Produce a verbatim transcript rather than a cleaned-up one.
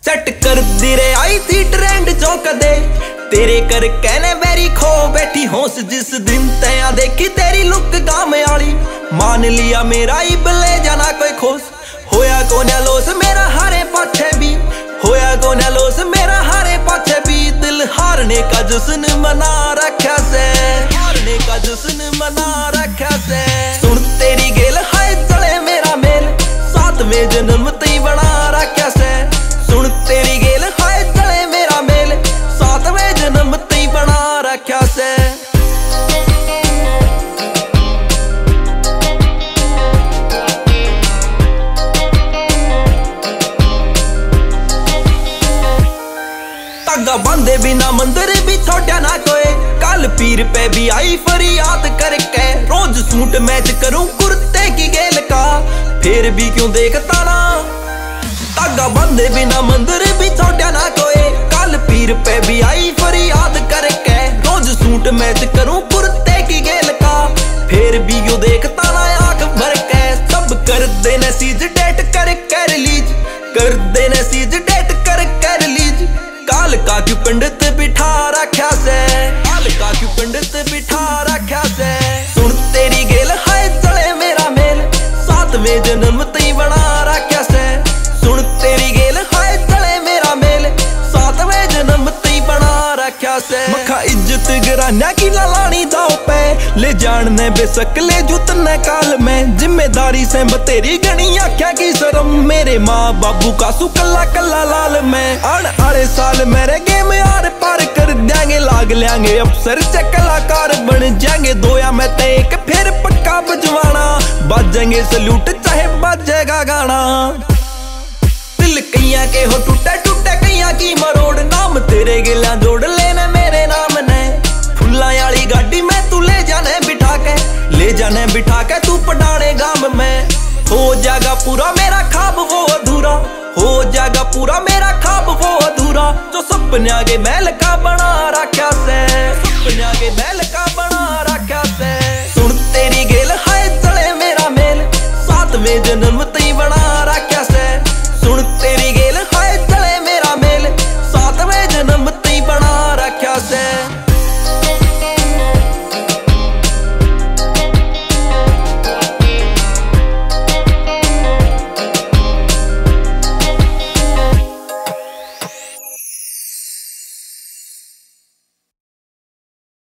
set कर दी रे आई थी ट्रेंड जो कदे तेरे कर कहने बैरी खो बैठी होश जिस दिन तया देखी तेरी लुक गाम आली मान लिया मेरा ही बले जाना कोई खोस होया कोन्या लोस मेरा हारे पाछे भी होया कोन्या लोस मेरा हारे पाछे भी दिल हारने का जश्न मना रखा से हारने का जश्न मना रखा से सुन तेरी गेल हाय चले मेरा मेल सातवें जन्म तई बना रखा से सुन तेरी गेल हाय चले मेरा मेल सातवें जन्म तई बना रखा से बंदे बिना मंदिर भी छोड़ा ना कोई काल पीर पे भी आई फरियाद करके रोज सूट मैच करूं कुर्ते की गेल का फिर भी क्यों देखता ना तागा बंदे बिना मंदिर भी छोड़ा ना कोई काल पीर पे भी आई फरियाद करके रोज सूट मैच करूं कुर्ते की गेल का फिर भी क्यों देखता ना आंख भर के सब कर देने सीज डेट कर कर लीज कर देने सीज डेट कर कर लीज काल का क्यों पंडित बिठा रखा से काल का क्यों पंडित बिठा रखा से सुन तेरी गेल हाय चले मेरा मेल सातवें जन्म तई बना रखा से सुन तेरी गेल हाय चले मेरा मेल सातवें जन्म तई बना रखा से मखा इज्जत गिराना की लालानी दाव पे ले जानने बेशक ले जुतने काल में जिम्मेदारी से बतेरी गणी आख्या की शर्म मेरे माँ बाबू का सु कल्ला कल्ला लाल में आने आने साल मेरे गेम यार पार कर देंगे लाग लेंगे अफसर से कलाकार बन जाएंगे दोया में ते एक फिर पक्का बजवाना बाजेंगे सल्यूट चाहे बाजेगा गाना दिल कैया के हो टूटे टूटे कैया की मरोड़ नाम तेरे गिला जोड़ लेने मेरे नाम ने फुल्ला वाली गाड़ी में तू ले जाने बिठा के ले जाने बिठा के तू पटाने गांव में हो जाएगा पूरा मेरा ख्वाब वो अधूरा हो जाएगा पूरा मेरा ख्वाब वो अधूरा जो सपने के महल का बना रखा से सपने के महल का बना